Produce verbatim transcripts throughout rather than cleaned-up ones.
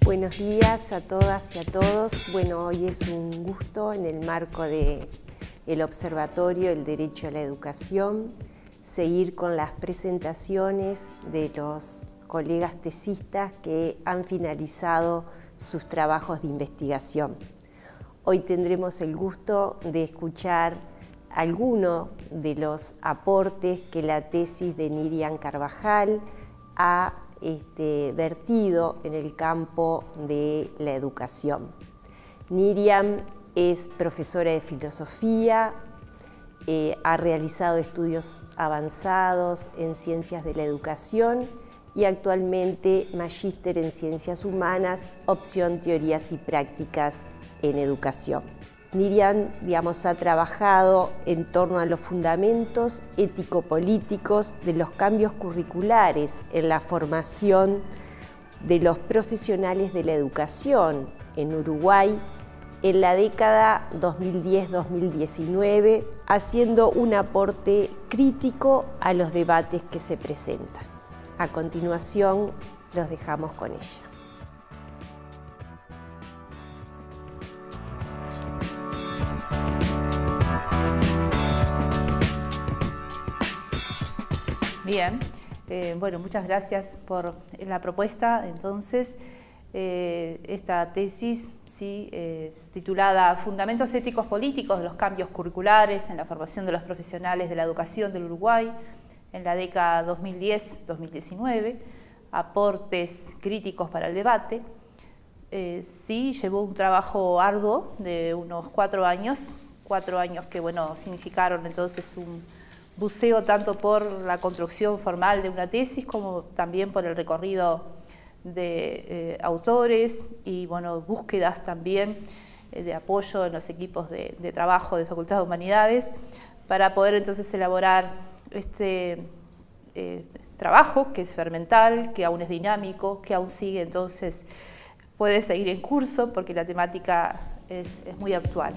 Buenos días a todas y a todos. Bueno, hoy es un gusto en el marco del Observatorio El Derecho a la Educación seguir con las presentaciones de los colegas tesistas que han finalizado sus trabajos de investigación. Hoy tendremos el gusto de escuchar algunos de los aportes que la tesis de Niriam Carvajal ha Este, vertido en el campo de la educación. Niriam es profesora de filosofía, eh, ha realizado estudios avanzados en ciencias de la educación y actualmente magíster en ciencias humanas, opción teorías y prácticas en educación. Niriam, digamos, ha trabajado en torno a los fundamentos ético-políticos de los cambios curriculares en la formación de los profesionales de la educación en Uruguay en la década dos mil diez dos mil diecinueve, haciendo un aporte crítico a los debates que se presentan. A continuación, los dejamos con ella. Bien, eh, bueno, muchas gracias por la propuesta. Entonces, eh, esta tesis sí, es titulada Fundamentos éticos políticos de los cambios curriculares en la formación de los profesionales de la educación del Uruguay en la década dos mil diez dos mil diecinueve, aportes críticos para el debate. Eh, sí, llevó un trabajo arduo de unos cuatro años, cuatro años que, bueno, significaron entonces un buceo tanto por la construcción formal de una tesis como también por el recorrido de eh, autores y, bueno, búsquedas también eh, de apoyo en los equipos de, de trabajo de Facultad de Humanidades para poder entonces elaborar este eh, trabajo que es fermental, que aún es dinámico, que aún sigue, entonces puede seguir en curso porque la temática es, es muy actual.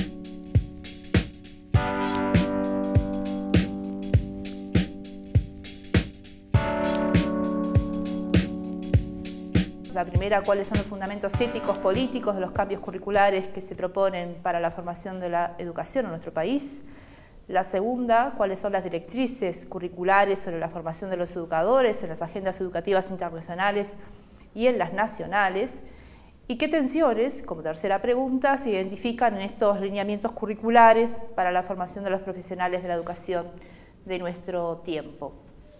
La primera, cuáles son los fundamentos éticos políticos de los cambios curriculares que se proponen para la formación de la educación en nuestro país. La segunda, cuáles son las directrices curriculares sobre la formación de los educadores en las agendas educativas internacionales y en las nacionales. Y qué tensiones, como tercera pregunta, se identifican en estos lineamientos curriculares para la formación de los profesionales de la educación de nuestro tiempo.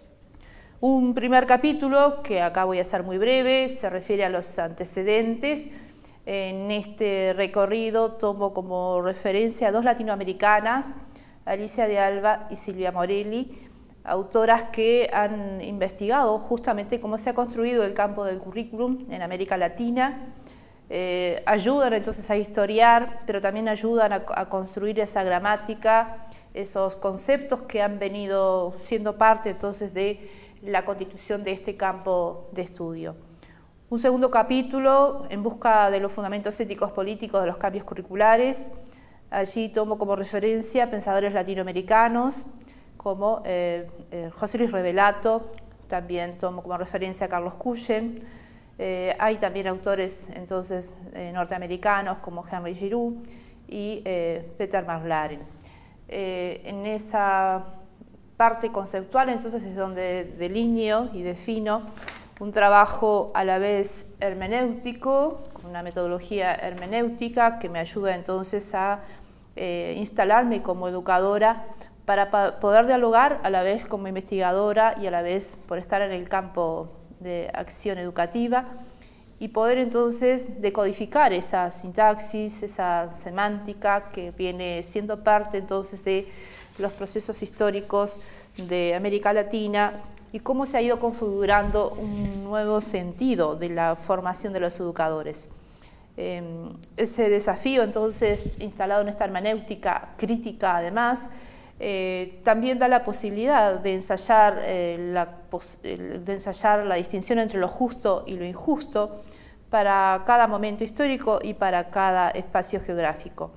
Un primer capítulo, que acá voy a ser muy breve, se refiere a los antecedentes. En este recorrido tomo como referencia a dos latinoamericanas, Alicia de Alba y Silvia Morelli, autoras que han investigado justamente cómo se ha construido el campo del currículum en América Latina. Eh, ayudan entonces a historiar, pero también ayudan a, a construir esa gramática, esos conceptos que han venido siendo parte entonces de la constitución de este campo de estudio. Un segundo capítulo, en busca de los fundamentos éticos políticos de los cambios curriculares. Allí tomo como referencia pensadores latinoamericanos como eh, eh, José Luis Revelato, también tomo como referencia a Carlos Cushen. Eh, hay también autores entonces eh, norteamericanos como Henry Giroux y eh, Peter McLaren. Eh, en esa parte conceptual entonces es donde delineo y defino un trabajo a la vez hermenéutico, con una metodología hermenéutica que me ayuda entonces a eh, instalarme como educadora para pa poder dialogar a la vez como investigadora y a la vez por estar en el campo de acción educativa y poder entonces decodificar esa sintaxis, esa semántica que viene siendo parte entonces de los procesos históricos de América Latina y cómo se ha ido configurando un nuevo sentido de la formación de los educadores. Eh, ese desafío entonces instalado en esta hermenéutica crítica además, eh, también da la posibilidad de ensayar, eh, la, de ensayar la distinción entre lo justo y lo injusto para cada momento histórico y para cada espacio geográfico.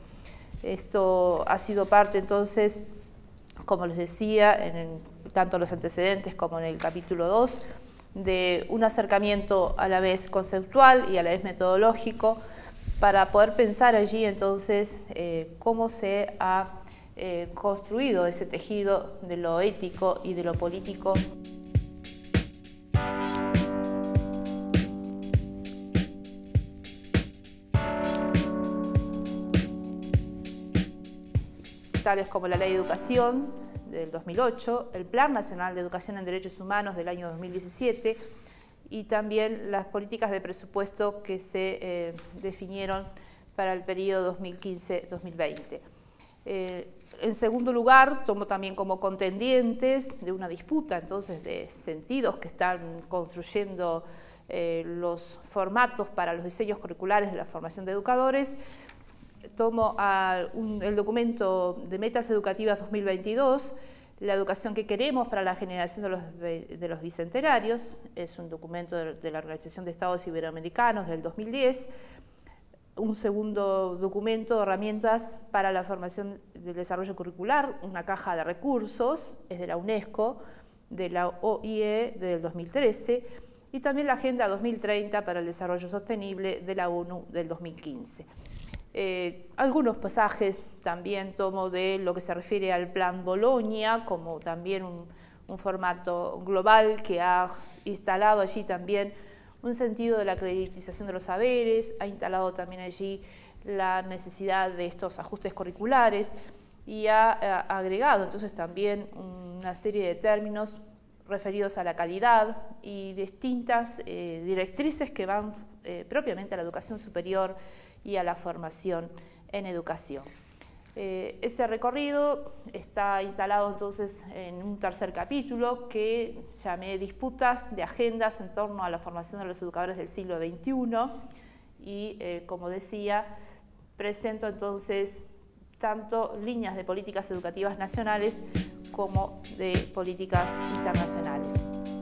Esto ha sido parte entonces, como les decía, en el, tanto los antecedentes como en el capítulo dos, de un acercamiento a la vez conceptual y a la vez metodológico para poder pensar allí entonces eh, cómo se ha eh, construido ese tejido de lo ético y de lo político. Tales como la Ley de Educación del dos mil ocho, el Plan Nacional de Educación en Derechos Humanos del año dos mil diecisiete y también las políticas de presupuesto que se eh, definieron para el periodo dos mil quince dos mil veinte. Eh, en segundo lugar, tomo también como contendientes de una disputa entonces de sentidos que están construyendo eh, los formatos para los diseños curriculares de la formación de educadores. Tomo a un, el documento de Metas Educativas dos mil veintidós, la educación que queremos para la generación de los, de, de los bicentenarios, es un documento de, de la Organización de Estados Iberoamericanos del dos mil diez, un segundo documento, herramientas para la formación del desarrollo curricular, una caja de recursos, es de la UNESCO, de la O I E del dos mil trece, y también la Agenda dos mil treinta para el Desarrollo Sostenible de la ONU del dos mil quince. Eh, algunos pasajes también tomo de lo que se refiere al Plan Bolonia, como también un, un formato global que ha instalado allí también un sentido de la creditización de los saberes, ha instalado también allí la necesidad de estos ajustes curriculares y ha, ha agregado entonces también una serie de términos referidos a la calidad y distintas eh, directrices que van eh, propiamente a la educación superior y a la formación en educación. Eh, ese recorrido está instalado entonces en un tercer capítulo que llamé Disputas de Agendas en torno a la formación de los educadores del siglo veintiuno y, eh, como decía, presento entonces tanto líneas de políticas educativas nacionales como de políticas internacionales.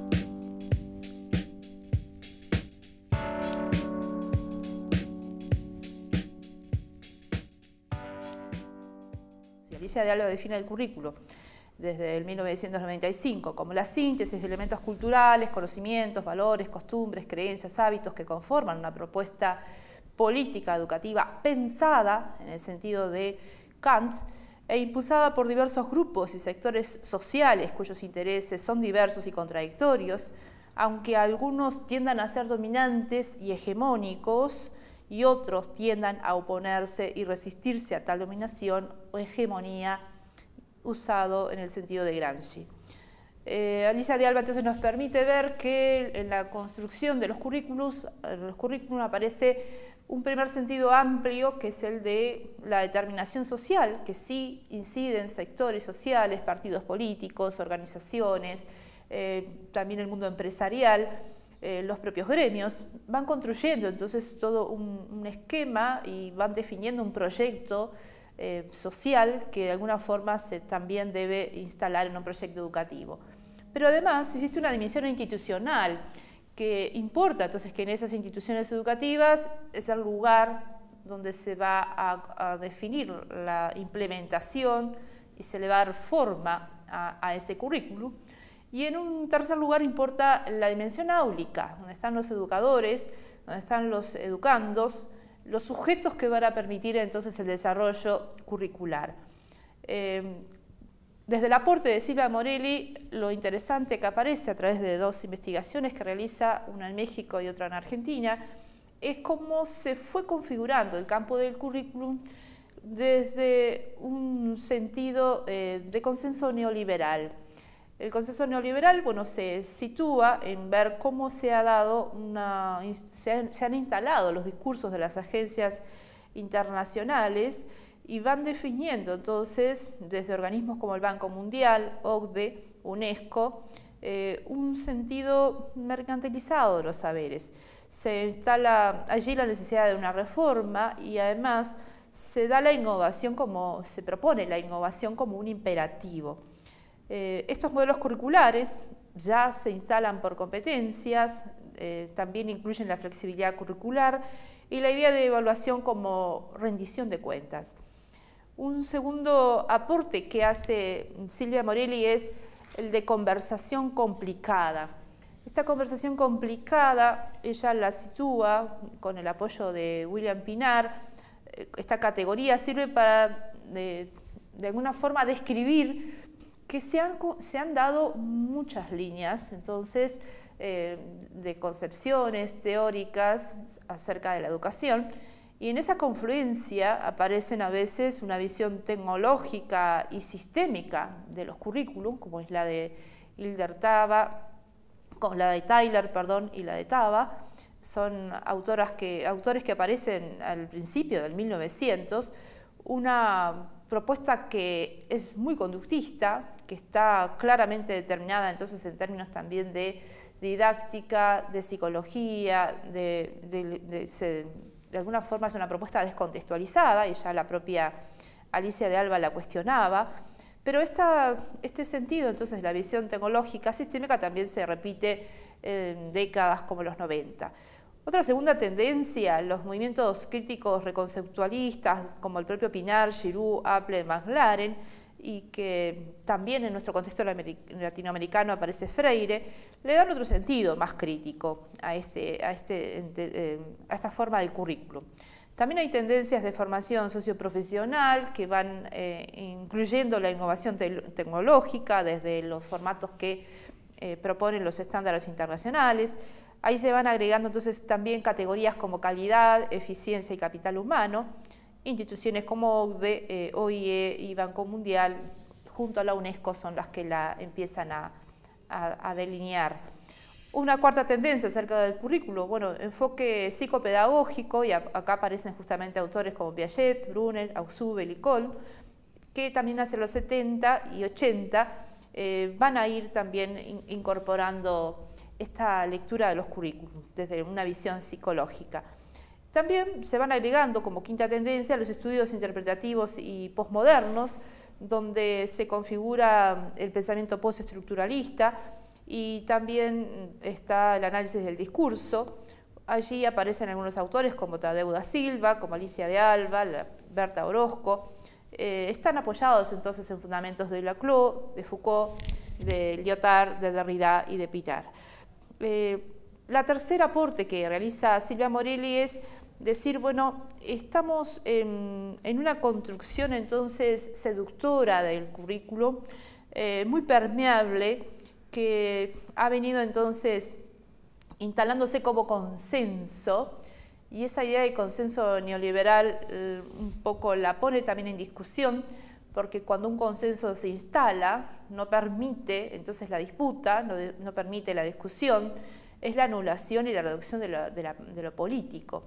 Alicia de Alba define el currículo desde el mil novecientos noventa y cinco como la síntesis de elementos culturales, conocimientos, valores, costumbres, creencias, hábitos que conforman una propuesta política educativa pensada en el sentido de Kant e impulsada por diversos grupos y sectores sociales cuyos intereses son diversos y contradictorios, aunque algunos tiendan a ser dominantes y hegemónicos y otros tiendan a oponerse y resistirse a tal dominación o hegemonía usado en el sentido de Gramsci. Eh, Alicia de Alba entonces nos permite ver que en la construcción de los currículos, en los currículos aparece un primer sentido amplio que es el de la determinación social, que sí incide en sectores sociales, partidos políticos, organizaciones, eh, también el mundo empresarial, eh, los propios gremios, van construyendo entonces todo un, un esquema y van definiendo un proyecto eh, social que de alguna forma se también debe instalar en un proyecto educativo. Pero además existe una dimensión institucional que importa, entonces que en esas instituciones educativas es el lugar donde se va a, a definir la implementación y se le va a dar forma a, a ese currículum. Y en un tercer lugar importa la dimensión áulica, donde están los educadores, donde están los educandos, los sujetos que van a permitir entonces el desarrollo curricular. Eh, Desde el aporte de Silvia Morelli, lo interesante que aparece a través de dos investigaciones que realiza, una en México y otra en Argentina, es cómo se fue configurando el campo del currículum desde un sentido eh, de consenso neoliberal. El consenso neoliberal, bueno, se sitúa en ver cómo se ha dado una, se han, se han instalado los discursos de las agencias internacionales y van definiendo entonces, desde organismos como el Banco Mundial, O C D E, UNESCO, eh, un sentido mercantilizado de los saberes. Se instala allí la necesidad de una reforma y además se da la innovación como, se propone la innovación como un imperativo. Eh, estos modelos curriculares ya se instalan por competencias, eh, también incluyen la flexibilidad curricular y la idea de evaluación como rendición de cuentas. Un segundo aporte que hace Silvia Morelli es el de conversación complicada. Esta conversación complicada, ella la sitúa con el apoyo de William Pinar. Esta categoría sirve para, de, de alguna forma, describir que se han, se han dado muchas líneas, entonces, eh, de concepciones teóricas acerca de la educación, y en esa confluencia aparecen a veces una visión tecnológica y sistémica de los currículum, como es la de Hilder Taba, con la de Tyler, perdón, y la de Taba. Son autoras que, autores que aparecen al principio del mil novecientos, una propuesta que es muy conductista, que está claramente determinada entonces en términos también de didáctica, de psicología, de, de, de, de, de alguna forma es una propuesta descontextualizada, y ya la propia Alicia de Alba la cuestionaba, pero esta, este sentido entonces de la visión tecnológica sistémica también se repite en décadas como los noventa. Otra segunda tendencia, los movimientos críticos reconceptualistas, como el propio Pinar, Giroux, Apple, McLaren, y que también en nuestro contexto latinoamericano aparece Freire, le dan otro sentido más crítico a, este, a, este, a esta forma del currículum. También hay tendencias de formación socioprofesional que van eh, incluyendo la innovación te tecnológica desde los formatos que eh, proponen los estándares internacionales. Ahí se van agregando entonces también categorías como calidad, eficiencia y capital humano. Instituciones como O C D E, eh, O I E y Banco Mundial, junto a la UNESCO, son las que la empiezan a, a, a delinear. Una cuarta tendencia acerca del currículo, bueno, enfoque psicopedagógico, y a, acá aparecen justamente autores como Piaget, Brunner, Ausubel y Kohl, que también hacia los setenta y ochenta eh, van a ir también in, incorporando esta lectura de los currículums desde una visión psicológica. También se van agregando como quinta tendencia los estudios interpretativos y posmodernos, donde se configura el pensamiento postestructuralista, y también está el análisis del discurso. Allí aparecen algunos autores como Tadeu da Silva, como Alicia de Alba, Berta Orozco. Eh, están apoyados entonces en fundamentos de Laclau, de Foucault, de Lyotard, de Derrida y de Pinar. Eh, la tercer aporte que realiza Silvia Morelli es decir, bueno, estamos en, en una construcción entonces seductora del currículo, eh, muy permeable, que ha venido entonces instalándose como consenso, y esa idea de consenso neoliberal eh, un poco la pone también en discusión, porque cuando un consenso se instala, no permite entonces la disputa, no, de, no permite la discusión, es la anulación y la reducción de lo, de la, de lo político.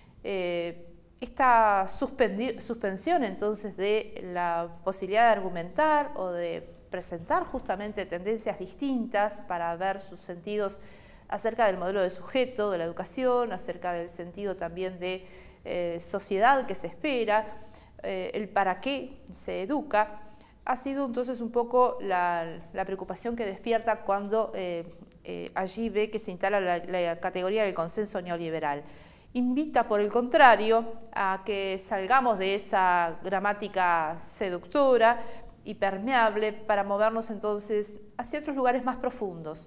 Eh, esta suspensión entonces de la posibilidad de argumentar o de presentar justamente tendencias distintas para ver sus sentidos acerca del modelo de sujeto, de la educación, acerca del sentido también de eh, sociedad que se espera, eh, el para qué se educa, ha sido entonces un poco la, la preocupación que despierta cuando eh, eh, allí ve que se instala la, la categoría del consenso neoliberal. Invita, por el contrario, a que salgamos de esa gramática seductora y permeable para movernos entonces hacia otros lugares más profundos.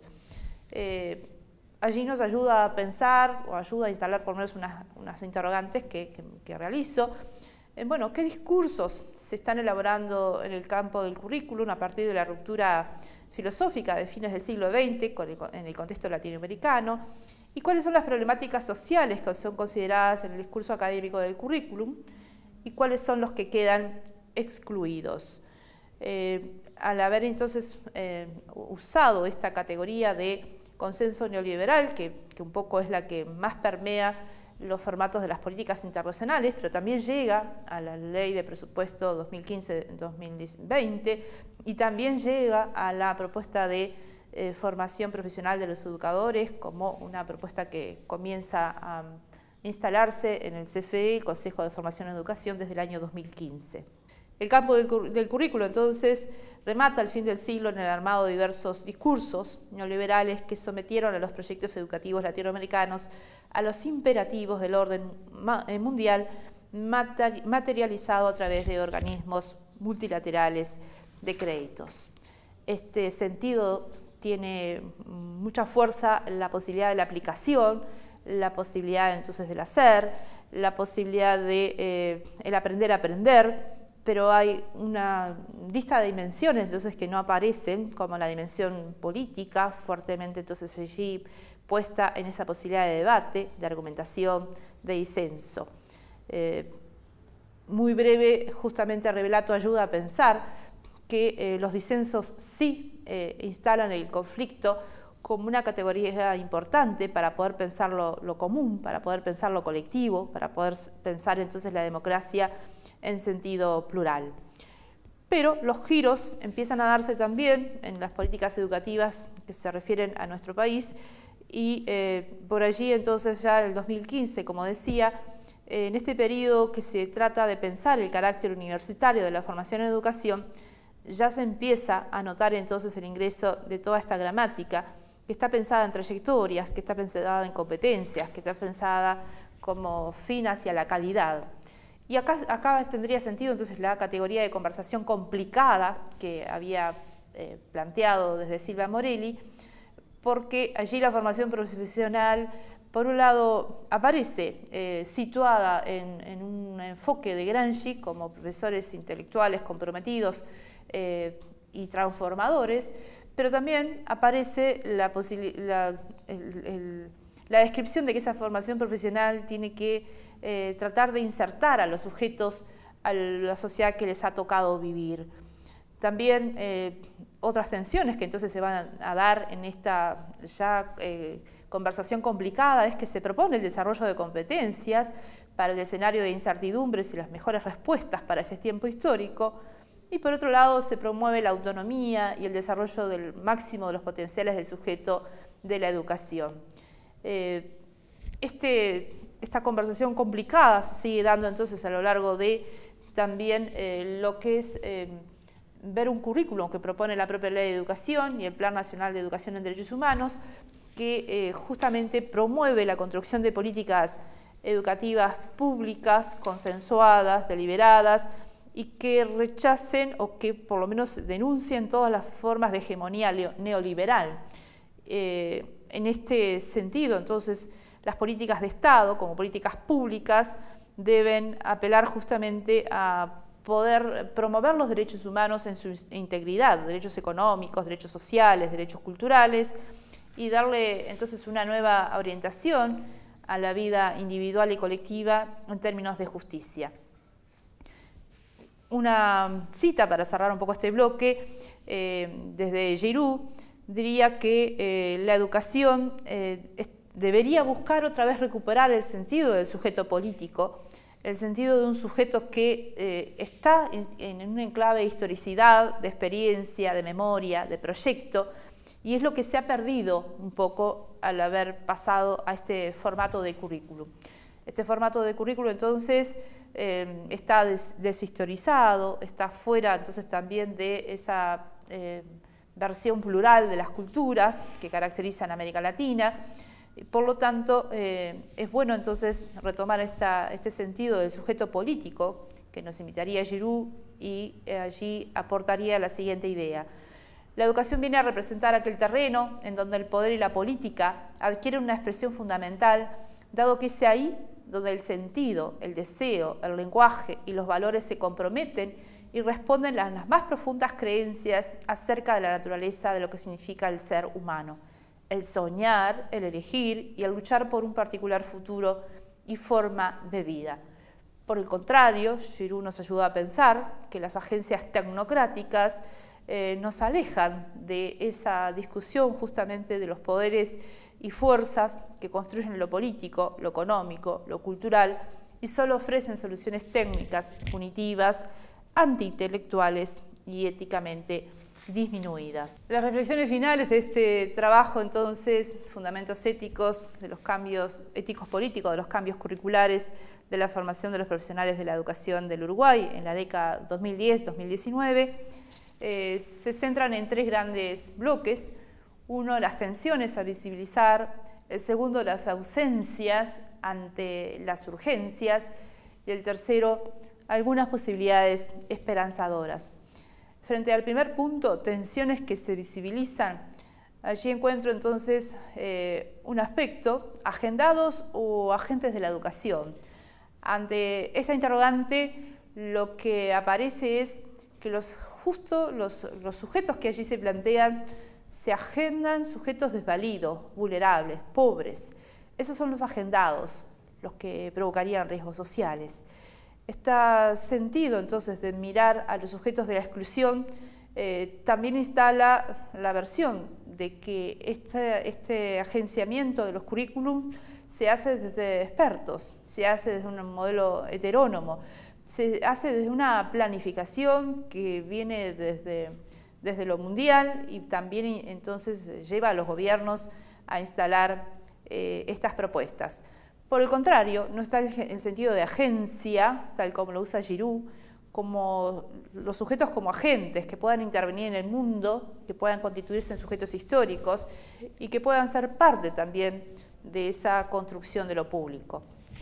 Eh, allí nos ayuda a pensar o ayuda a instalar por lo menos unas, unas interrogantes que, que, que realizo. Eh, bueno, ¿qué discursos se están elaborando en el campo del currículum a partir de la ruptura filosófica de fines del siglo veinte con el, en el contexto latinoamericano? ¿Y cuáles son las problemáticas sociales que son consideradas en el discurso académico del currículum? ¿Y cuáles son los que quedan excluidos? Eh, al haber entonces eh, usado esta categoría de consenso neoliberal, que, que un poco es la que más permea los formatos de las políticas internacionales, pero también llega a la Ley de Presupuesto dos mil quince dos mil veinte y también llega a la propuesta de eh, formación profesional de los educadores como una propuesta que comienza a instalarse en el C F E, el Consejo de Formación y Educación, desde el año dos mil quince. El campo del, del currículo, entonces, remata al fin del siglo en el armado de diversos discursos neoliberales que sometieron a los proyectos educativos latinoamericanos a los imperativos del orden mundial materializado a través de organismos multilaterales de créditos. Este sentido tiene mucha fuerza la posibilidad de la aplicación, la posibilidad entonces del hacer, la posibilidad de eh, el aprender a aprender, pero hay una lista de dimensiones entonces que no aparecen, como la dimensión política, fuertemente entonces allí puesta en esa posibilidad de debate, de argumentación, de disenso. Eh, muy breve, justamente Revelato ayuda a pensar que eh, los disensos sí eh, instalan el conflicto como una categoría importante para poder pensar lo, lo común, para poder pensar lo colectivo, para poder pensar entonces la democracia en sentido plural. Pero los giros empiezan a darse también en las políticas educativas que se refieren a nuestro país y eh, por allí entonces ya en el dos mil quince, como decía, eh, en este periodo que se trata de pensar el carácter universitario de la formación en educación, ya se empieza a notar entonces el ingreso de toda esta gramática que está pensada en trayectorias, que está pensada en competencias, que está pensada como fin hacia la calidad. Y acá, acá tendría sentido entonces la categoría de conversación complicada que había eh, planteado desde Silvia Morelli, porque allí la formación profesional, por un lado, aparece eh, situada en, en un enfoque de Gramsci como profesores intelectuales comprometidos eh, y transformadores, pero también aparece la, la, el, el, la descripción de que esa formación profesional tiene que eh, tratar de insertar a los sujetos a la sociedad que les ha tocado vivir. También eh, otras tensiones que entonces se van a, a dar en esta ya eh, conversación complicada es que se propone el desarrollo de competencias para el escenario de incertidumbres y las mejores respuestas para este tiempo histórico. Y por otro lado se promueve la autonomía y el desarrollo del máximo de los potenciales del sujeto de la educación. Eh, este, esta conversación complicada se sigue dando entonces a lo largo de también eh, lo que es eh, ver un currículum que propone la propia Ley de Educación y el Plan Nacional de Educación en Derechos Humanos, que eh, justamente promueve la construcción de políticas educativas públicas, consensuadas, deliberadas, y que rechacen o que por lo menos denuncien todas las formas de hegemonía neoliberal. Eh, en este sentido, entonces, las políticas de Estado, como políticas públicas, deben apelar justamente a poder promover los derechos humanos en su integridad, derechos económicos, derechos sociales, derechos culturales, y darle entonces una nueva orientación a la vida individual y colectiva en términos de justicia. Una cita para cerrar un poco este bloque, eh, desde Giroux, diría que eh, la educación eh, es, debería buscar otra vez recuperar el sentido del sujeto político, el sentido de un sujeto que eh, está en, en un enclave de historicidad, de experiencia, de memoria, de proyecto, y es lo que se ha perdido un poco al haber pasado a este formato de currículum. Este formato de currículo entonces eh, está des, deshistorizado, está fuera entonces también de esa eh, versión plural de las culturas que caracterizan a América Latina. Por lo tanto, eh, es bueno entonces retomar esta, este sentido del sujeto político que nos invitaría Giroux y eh, allí aportaría la siguiente idea. La educación viene a representar aquel terreno en donde el poder y la política adquieren una expresión fundamental, dado que es ahí donde el sentido, el deseo, el lenguaje y los valores se comprometen y responden a las más profundas creencias acerca de la naturaleza de lo que significa el ser humano, el soñar, el elegir y el luchar por un particular futuro y forma de vida. Por el contrario, Giroux nos ayuda a pensar que las agencias tecnocráticas eh, nos alejan de esa discusión justamente de los poderes y fuerzas que construyen lo político, lo económico, lo cultural y solo ofrecen soluciones técnicas, punitivas, antiintelectuales y éticamente disminuidas. Las reflexiones finales de este trabajo, entonces, fundamentos éticos de los cambios éticos políticos, de los cambios curriculares de la formación de los profesionales de la educación del Uruguay en la década dos mil diez dos mil diecinueve, eh, se centran en tres grandes bloques. Uno, las tensiones a visibilizar, el segundo, las ausencias ante las urgencias, y el tercero, algunas posibilidades esperanzadoras. Frente al primer punto, tensiones que se visibilizan Allí encuentro entonces eh, un aspecto, agendados o agentes de la educación. Ante esta interrogante, lo que aparece es que los, justo los, los sujetos que allí se plantean se agendan sujetos desvalidos, vulnerables, pobres. Esos son los agendados, los que provocarían riesgos sociales. Este sentido, entonces, de mirar a los sujetos de la exclusión eh, también instala la versión de que este, este agenciamiento de los currículums se hace desde expertos, se hace desde un modelo heterónomo, se hace desde una planificación que viene desde, desde lo mundial y también entonces lleva a los gobiernos a instalar eh, estas propuestas. Por el contrario, no está el sentido de agencia, tal como lo usa Giroux, como los sujetos como agentes que puedan intervenir en el mundo, que puedan constituirse en sujetos históricos y que puedan ser parte también de esa construcción de lo público.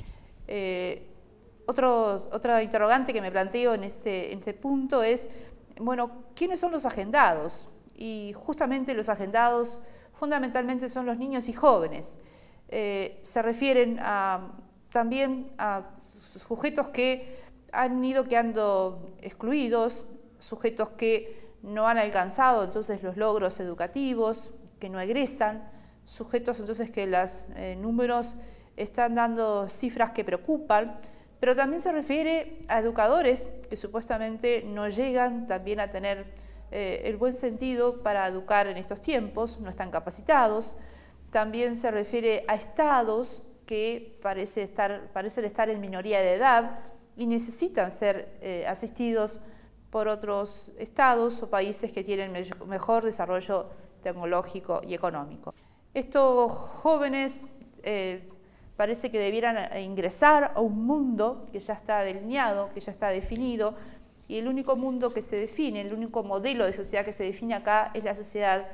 Eh, otro, otra interrogante que me planteo en este, en este punto es, bueno, ¿quiénes son los agendados? Y justamente los agendados fundamentalmente son los niños y jóvenes. Eh, se refieren a, también a sujetos que han ido quedando excluidos, sujetos que no han alcanzado entonces los logros educativos, que no egresan, sujetos entonces que los eh, números están dando cifras que preocupan, pero también se refiere a educadores que supuestamente no llegan también a tener eh, el buen sentido para educar en estos tiempos, no están capacitados. También se refiere a estados que parece estar, parecen estar en minoría de edad y necesitan ser eh, asistidos por otros estados o países que tienen me mejor desarrollo tecnológico y económico. Estos jóvenes eh, parece que debieran ingresar a un mundo que ya está delineado, que ya está definido, y el único mundo que se define, el único modelo de sociedad que se define acá es la sociedad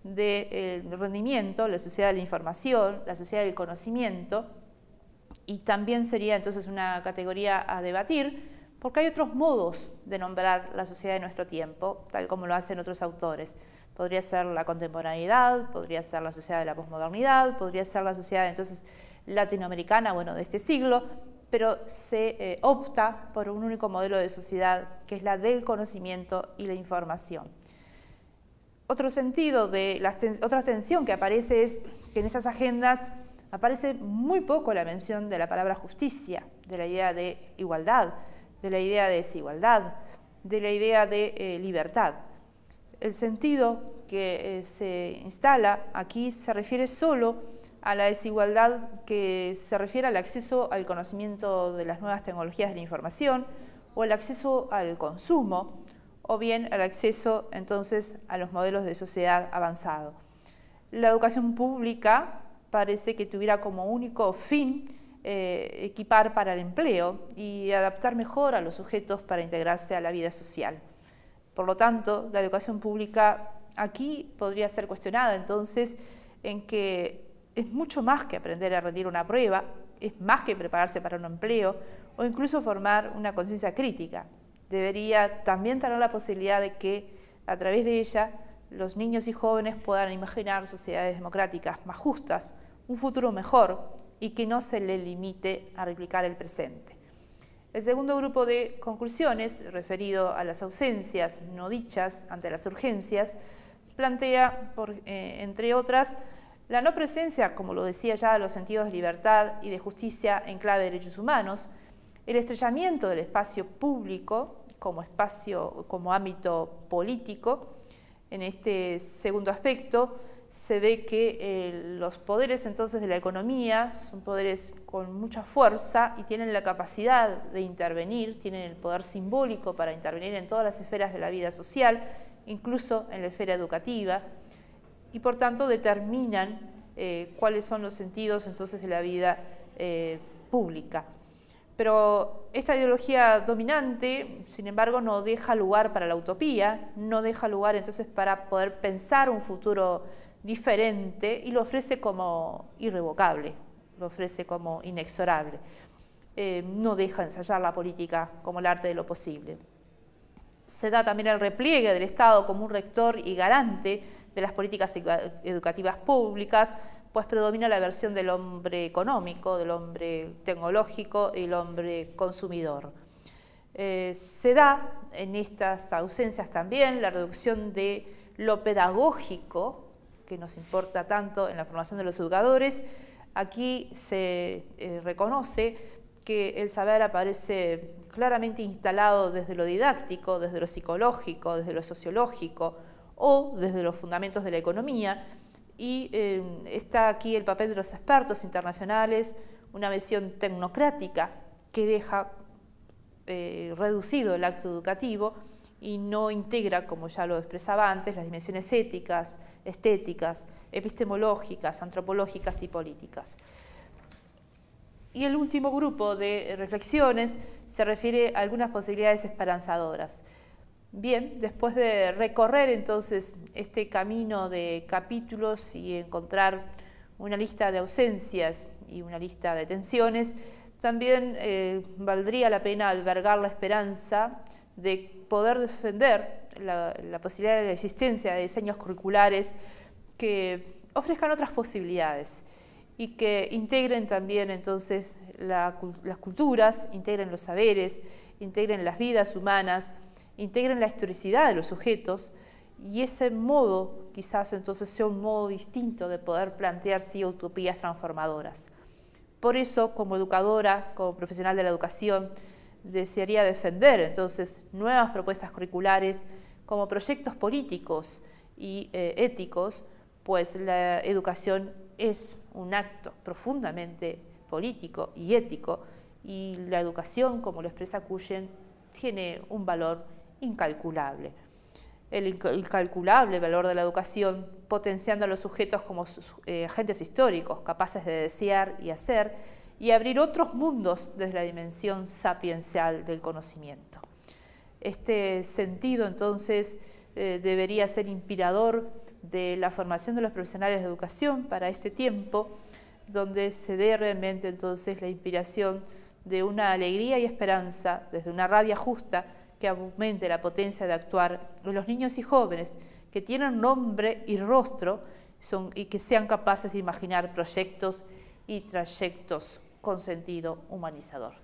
del rendimiento, la sociedad de la información, la sociedad del conocimiento, y también sería entonces una categoría a debatir, porque hay otros modos de nombrar la sociedad de nuestro tiempo, tal como lo hacen otros autores. Podría ser la contemporaneidad, podría ser la sociedad de la posmodernidad, podría ser la sociedad entonces latinoamericana, bueno, de este siglo, pero se eh, opta por un único modelo de sociedad, que es la del conocimiento y la información. Otro sentido de la otra tensión que aparece es que en estas agendas aparece muy poco la mención de la palabra justicia, de la idea de igualdad, de la idea de desigualdad, de la idea de eh, libertad. El sentido que eh, se instala aquí se refiere solo a la desigualdad que se refiere al acceso al conocimiento de las nuevas tecnologías de la información o el acceso al consumo, o bien al acceso entonces a los modelos de sociedad avanzado. La educación pública parece que tuviera como único fin eh, equipar para el empleo y adaptar mejor a los sujetos para integrarse a la vida social. Por lo tanto, la educación pública aquí podría ser cuestionada entonces en que es mucho más que aprender a rendir una prueba, es más que prepararse para un empleo o incluso formar una conciencia crítica. Debería también tener la posibilidad de que a través de ella los niños y jóvenes puedan imaginar sociedades democráticas más justas, un futuro mejor y que no se le limite a replicar el presente. El segundo grupo de conclusiones, referido a las ausencias no dichas ante las urgencias, plantea, por, eh, entre otras, la no presencia, como lo decía ya, de los sentidos de libertad y de justicia en clave de derechos humanos, el estrellamiento del espacio público como espacio, como ámbito político. En este segundo aspecto se ve que eh, los poderes entonces de la economía son poderes con mucha fuerza y tienen la capacidad de intervenir, tienen el poder simbólico para intervenir en todas las esferas de la vida social, incluso en la esfera educativa, y por tanto determinan eh, cuáles son los sentidos entonces de la vida eh, pública. Pero esta ideología dominante, sin embargo, no deja lugar para la utopía, no deja lugar entonces para poder pensar un futuro diferente y lo ofrece como irrevocable, lo ofrece como inexorable. Eh, no deja ensayar la política como el arte de lo posible. Se da también el repliegue del Estado como un rector y garante de las políticas educativas públicas, pues predomina la versión del hombre económico, del hombre tecnológico y el hombre consumidor. Eh, se da en estas ausencias también la reducción de lo pedagógico, que nos importa tanto en la formación de los educadores. Aquí se eh, reconoce que el saber aparece claramente instalado desde lo didáctico, desde lo psicológico, desde lo sociológico o desde los fundamentos de la economía, y eh, está aquí el papel de los expertos internacionales, una visión tecnocrática que deja eh, reducido el acto educativo y no integra, como ya lo expresaba antes, las dimensiones éticas, estéticas, epistemológicas, antropológicas y políticas. Y el último grupo de reflexiones se refiere a algunas posibilidades esperanzadoras. Bien, después de recorrer entonces este camino de capítulos y encontrar una lista de ausencias y una lista de tensiones, también eh, valdría la pena albergar la esperanza de poder defender la, la posibilidad de la existencia de diseños curriculares que ofrezcan otras posibilidades y que integren también entonces la, las culturas, integren los saberes, integren las vidas humanas, integren la historicidad de los sujetos, y ese modo quizás entonces sea un modo distinto de poder plantear sí utopías transformadoras. Por eso, como educadora, como profesional de la educación, desearía defender entonces nuevas propuestas curriculares como proyectos políticos y eh, éticos, pues la educación es un acto profundamente político y ético, y la educación, como lo expresa Cuyen, tiene un valor incalculable. El incalculable valor de la educación, potenciando a los sujetos como eh, agentes históricos, capaces de desear y hacer, y abrir otros mundos desde la dimensión sapiencial del conocimiento. Este sentido, entonces, eh, debería ser inspirador de la formación de los profesionales de educación para este tiempo, donde se dé realmente entonces la inspiración de una alegría y esperanza, desde una rabia justa, que aumente la potencia de actuar en los niños y jóvenes que tienen nombre y rostro son, y que sean capaces de imaginar proyectos y trayectos con sentido humanizador.